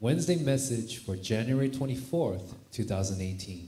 Wednesday message for January 24th, 2018.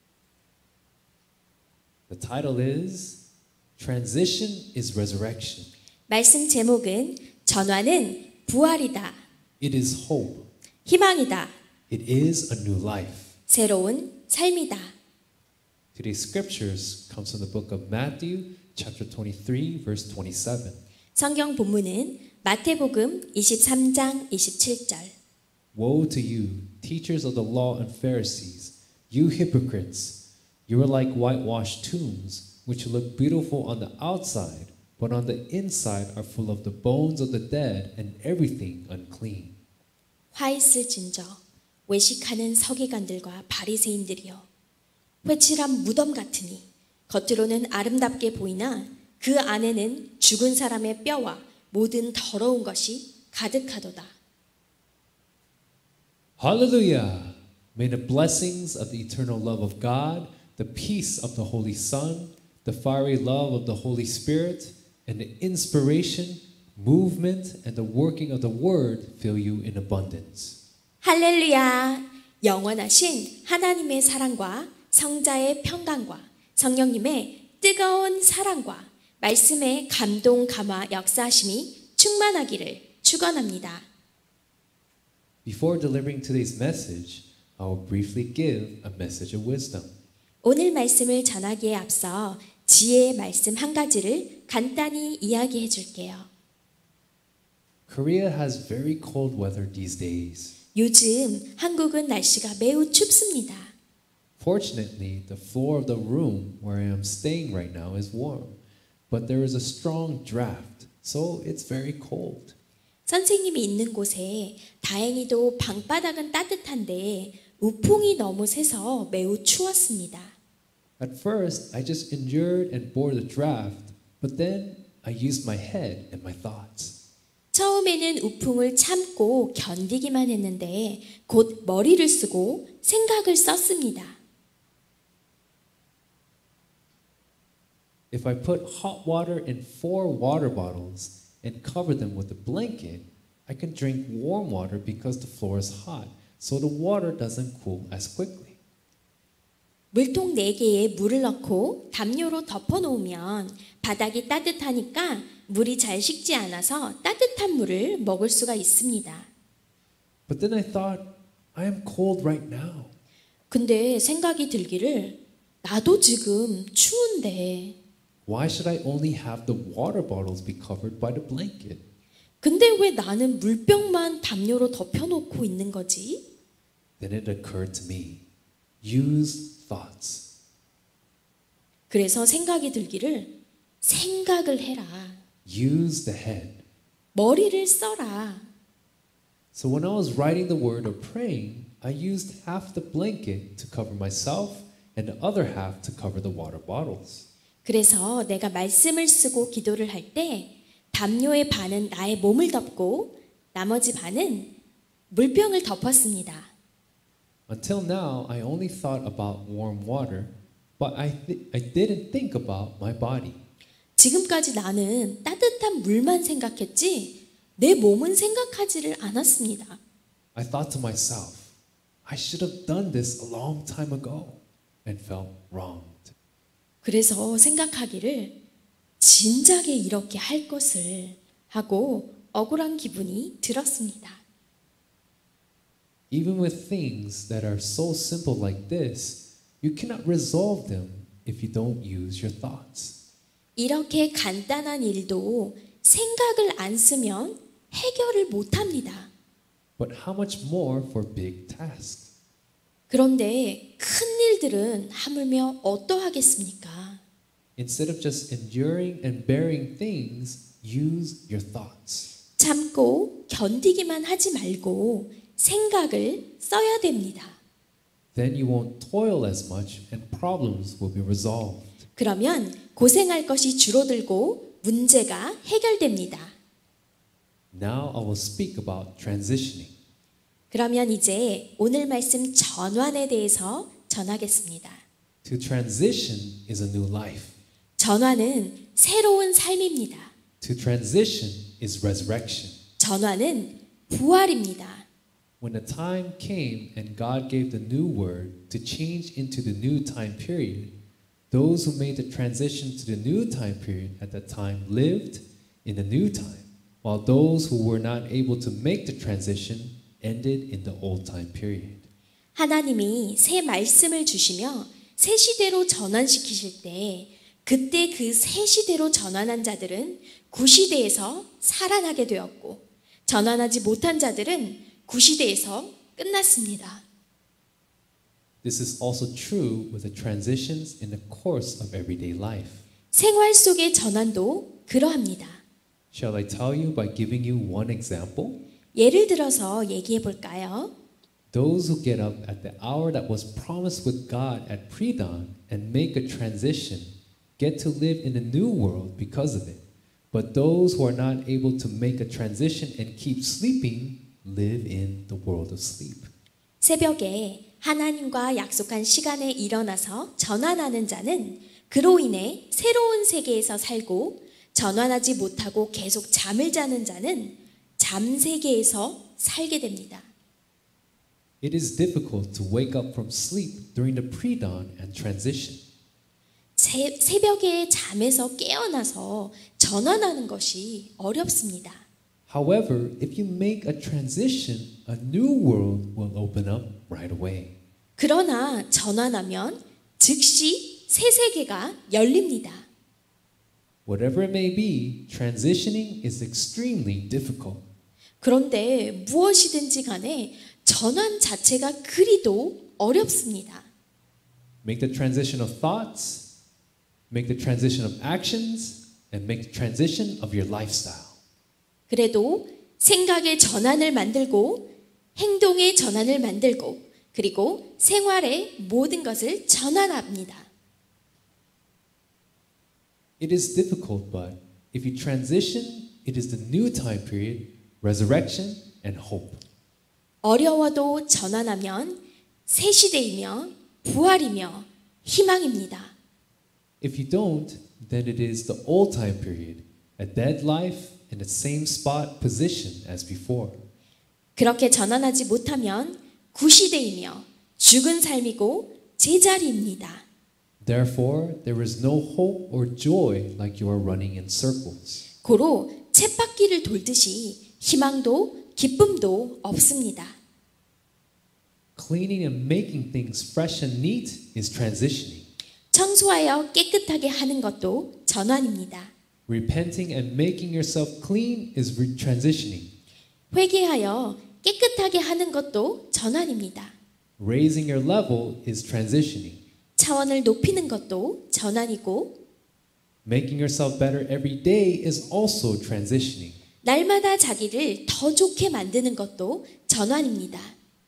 The title is Transition is Resurrection. 말씀 제목은 전환은 부활이다. It is hope. 희망이다. It is a new life. 새로운 삶이다. Today's scriptures comes from the book of Matthew, chapter 23, verse 27. 성경 본문은 마태복음 23장 27절. Woe to you, teachers of the law and Pharisees, you hypocrites! You are like whitewashed tombs, which look beautiful on the outside, but on the inside are full of the bones of the dead and everything unclean. 화 있을진저 외식하는 서기관들과 바리새인들이여 회칠한 무덤 같으니 겉으로는 아름답게 보이나 그 안에는 죽은 사람의 뼈와 모든 더러운 것이 가득하도다. Hallelujah! May the blessings of the eternal love of God, the peace of the Holy Son, the fiery love of the Holy Spirit, and the inspiration, movement, and the working of the Word fill you in abundance. 할렐루야! 영원하신 하나님의 사랑과 성자의 평강과 성령님의 뜨거운 사랑과 말씀의 감동, 감화, 역사하심이 충만하기를 축원합니다. Before delivering today's message, I will briefly give a message of wisdom. 오늘 말씀을 전하기에 앞서 지혜의 말씀 한 가지를 간단히 이야기해 줄게요. Korea has very cold weather these days. 요즘 한국은 날씨가 매우 춥습니다. Fortunately, the floor of the room where I am staying right now is warm, but there is a strong draft, so it's very cold. 선생님이 있는 곳에 다행히도 방바닥은 따뜻한데 우풍이 너무 세서 매우 추웠습니다. At first, I just endured and bore the draft, but then I used my head and my thoughts. 처음에는 우풍을 참고 견디기만 했는데 곧 머리를 쓰고 생각을 썼습니다. If I put hot water in 4 water bottles and cover them with a blanket, I can drink warm water because the floor is hot, so the water doesn't cool as quickly. 물통 4개에 물을 넣고 담요로 덮어놓으면 바닥이 따뜻하니까 물이 잘 식지 않아서 따뜻한 물을 먹을 수가 있습니다. But then I thought, I am cold right now. 근데 생각이 들기를 나도 지금 추운데 Why should I only have the water bottles be covered by the blanket? 근데 왜 나는 물병만 담요로 덮여놓고 있는 거지? Then it occurred to me, use thoughts. 그래서 생각이 들기를 생각을 해라. Use the head. 머리를 써라. So when I was writing the word or praying, I used half the blanket to cover myself and the other half to cover the water bottles. 그래서 내가 말씀을 쓰고 기도를 할 때 담요의 반은 나의 몸을 덮고 나머지 반은 물병을 덮었습니다. Until now, I only thought about warm water, but I didn't think about my body. 지금까지 나는 따뜻한 물만 생각했지 내 몸은 생각하지를 않았습니다. I thought to myself, I should have done this a long time ago and felt wronged. 그래서 생각하기를 진작에 이렇게 할 것을 하고 억울한 기분이 들었습니다. Even with things that are so simple like this, you cannot resolve them if you don't use your thoughts. 이렇게 간단한 일도 생각을 안 쓰면 해결을 못합니다. But how much more for big tasks? 그런데 큰 일들은 하물며 어떠하겠습니까? Instead of just enduring and bearing things, use your thoughts. 참고 견디기만 하지 말고 생각을 써야 됩니다. Then you won't toil as much and problems will be resolved. 그러면 고생할 것이 줄어들고 문제가 해결됩니다. Now I will speak about transitioning. 그러면 이제 오늘 말씀 전환에 대해서 전하겠습니다. To transition is a new life. 전환은 새로운 삶입니다. To transition is resurrection. 전환은 부활입니다. When the time came and God gave the new word to change into the new time period, those who made the transition to the new time period at that time lived in the new time, while those who were not able to make the transition ended in the old time period. 하나님이 새 말씀을 주시며 새 시대로 전환시키실 때 그때 그 새 시대로 전환한 자들은 구시대에서 살아나게 되었고 전환하지 못한 자들은 구시대에서 끝났습니다. This is also true with the transitions in the course of everyday life. 생활 속의 전환도 그러합니다. Shall I tell you by giving you one example? 예를 들어서 얘기해 볼까요? Those who get up at the hour that was promised with God at pre-dawn and make a transition get to live in a new world because of it. But those who are not able to make a transition and keep sleeping live in the world of sleep. 새벽에 하나님과 약속한 시간에 일어나서 전환하는 자는 그로 인해 새로운 세계에서 살고 전환하지 못하고 계속 잠을 자는 자는 잠세계에서 살게 됩니다. It is difficult to wake up from sleep during the pre-dawn and transition. 새벽에 잠에서 깨어나서 전환하는 것이 어렵습니다. However, if you make a transition, a new world will open up right away. 그러나 전환하면 즉시 새 세계가 열립니다. Whatever it may be, transitioning is extremely difficult. 그런데 무엇이든지 간에 전환 자체가 그리도 어렵습니다. Make the transition of thoughts, make the transition of actions, and make the transition of your lifestyle. 그래도 생각의 전환을 만들고 행동의 전환을 만들고 그리고 생활의 모든 것을 전환합니다. It is difficult, but if you transition, it is the new time period, resurrection, and hope. 어려워도 전환하면 새 시대이며 부활이며 희망입니다. If you don't, then it is the old time period, a dead life in the same spot position as before. 그렇게 전환하지 못하면 구시대이며 죽은 삶이고 제자리입니다. Therefore, there is no hope or joy like you are running in circles. 고로 쳇바퀴를 돌듯이 희망도 기쁨도 없습니다. Cleaning and making things fresh and neat is transitioning. 청소하여 깨끗하게 하는 것도 전환입니다. Repenting and making yourself clean is transitioning. 회개하여 깨끗하게 하는 것도 전환입니다. Raising your level is transitioning. 차원을 높이는 것도 전환이고 Making yourself better every day is also transitioning. 날마다 자기를 더 좋게 만드는 것도 전환입니다.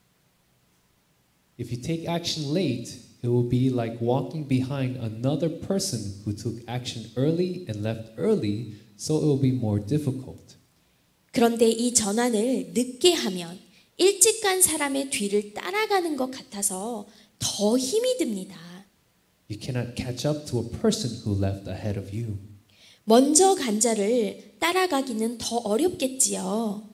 If you take action late, it will be like walking behind another person who took action early and left early, so it will be more difficult. 그런데 이 전환을 늦게 하면 일찍 간 사람의 뒤를 따라가는 것 같아서 더 힘이 듭니다. You cannot catch up to a person who left ahead of you. 먼저 간 자를 따라가기는 더 어렵겠지요.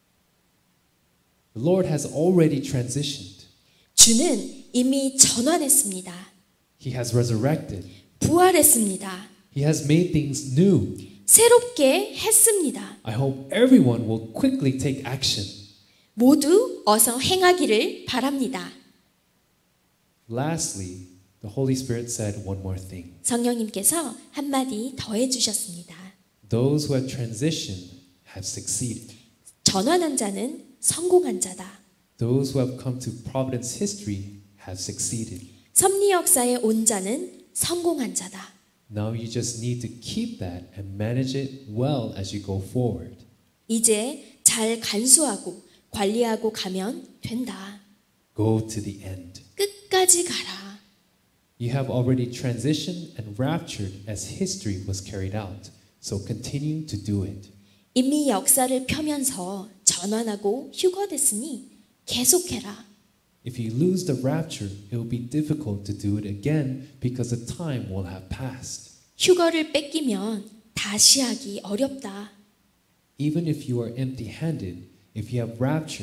The Lord has already transitioned. 주는 이미 전환했습니다. He has resurrected. 부활했습니다. He has made things new. 새롭게 했습니다. I hope everyone will quickly take action. 모두 어서 행하기를 바랍니다. Lastly, the Holy Spirit said one more thing. 성령님께서 한마디 더해 주셨습니다. Those who have transitioned have succeeded. 전환한 자는 성공한 자다. Those who have come to Providence history have succeeded. 섭리 역사에 온 자는 성공한 자다. Now you just need to keep that and manage it well as you go forward. 이제 잘 간수하고 관리하고 가면 된다. Go to the end. 끝까지 가라. You have already transitioned and raptured as history was carried out, so continue to do it. 이미 역사를 펴면서 전환하고 휴거됐으니 계속해라. If you lose the rapture, it will be difficult to do it again because the time will have passed. 휴거를 뺏기면 다시 하기 어렵다. Even if you are empty-handed, if you have raptured,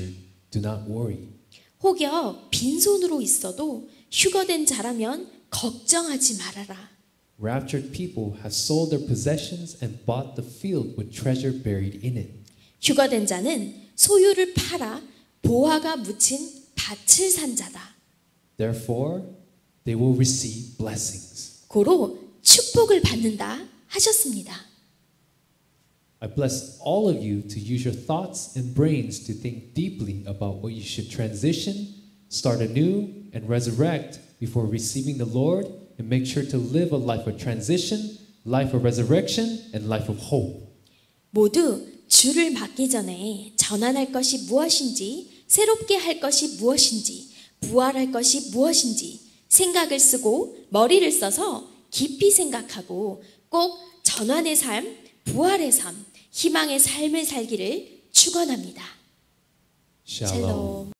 do not worry. 혹여 빈손으로 있어도 휴거된 자라면 걱정하지 말아라. Raptured people have sold their possessions and bought the field with treasure buried in it. 휴거된 자는 소유를 팔아 보화가 묻힌 밭을 산 자다. Therefore, they will receive blessings. 고로 축복을 받는다 하셨습니다. I bless all of you to use your thoughts and brains to think deeply about what you should transition, start anew, and resurrect before receiving the Lord, and make sure to live a life of transition, life of resurrection, and life of hope. 모두 주를 맞기 전에 전환할 것이 무엇인지, 새롭게 할 것이 무엇인지, 부활할 것이 무엇인지 생각을 쓰고 머리를 써서 깊이 생각하고 꼭 전환의 삶, 부활의 삶, 희망의 삶을 살기를 축원합니다. Shalom. 샬롬.